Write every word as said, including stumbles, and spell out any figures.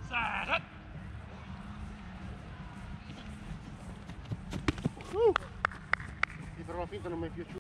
Sì, però la finta non mi è piaciuta.